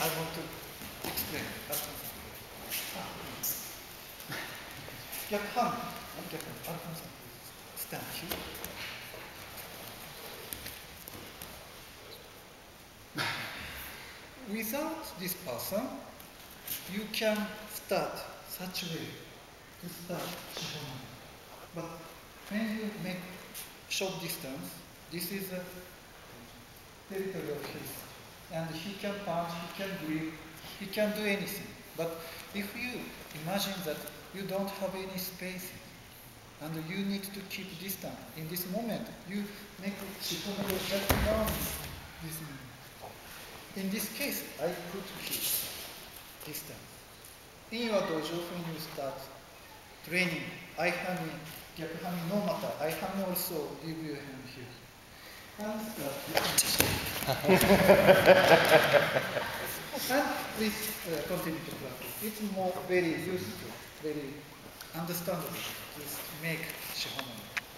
want to explain. Stand here. Without this person, you can start such a way to start Shihoman. But when you make short distance, this is a territory of his. And he can punch, he can grip, he can do anything. But if you imagine that you don't have any space and you need to keep distance, in this moment, you make Shihoman just down this moment. In this case, I put his distance. In your dojo, when you start training, I-hami, Gyaku-hami, no matter, I-hami also give you hand here. And please continue to practice. It's more very useful, very understandable to make Shihoman.